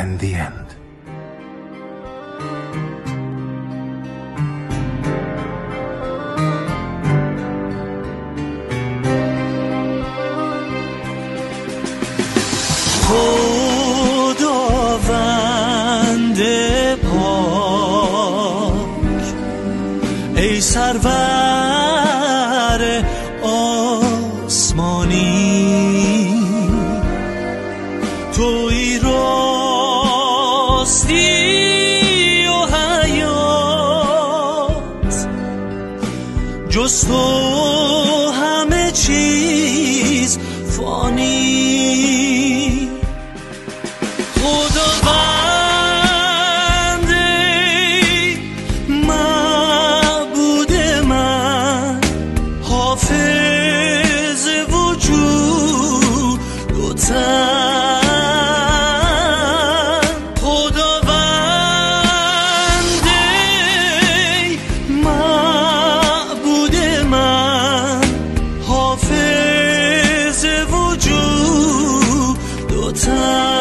and the end. خداوند پاک ای سرور آسمانی، تویی راستی و حیات، جز تو همه چیز فانی. خداوند معبود من، حافظ وجود و تن. خداوند معبود من، حافظ وجود و تن.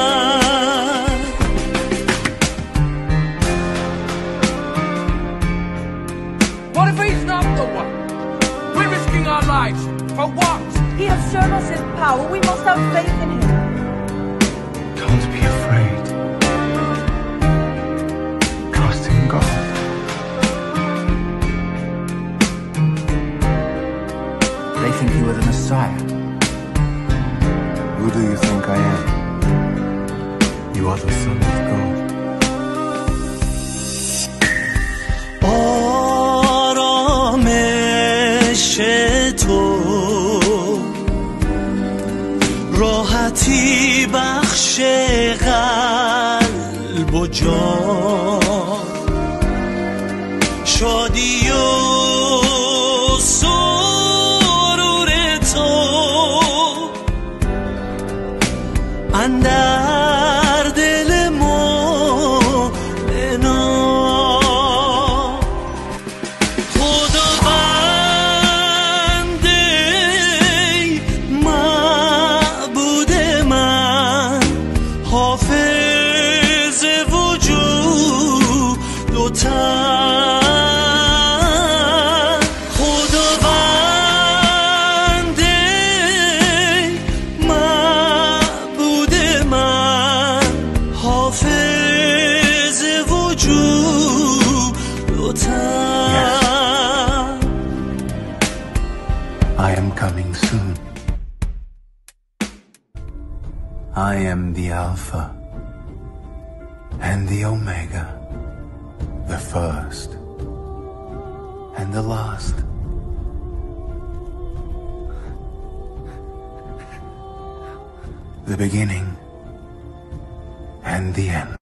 What if he's not the one? We're risking our lives. For what? He has shown us his power. We must have faith in him. Don't be afraid. Trust in God. They think you are the Messiah. Who do you think I am? You are the Son of God. آرامش تو راحتی بخش قلب و جان، شادی و سرور تو اندر دل مؤمنان. خداوند معبود من، حافظ وجود و تن. خداوند معبود من، حافظ وجود و تن. I am coming soon. I am the Alpha and the Omega, the first and the last. The beginning and the end.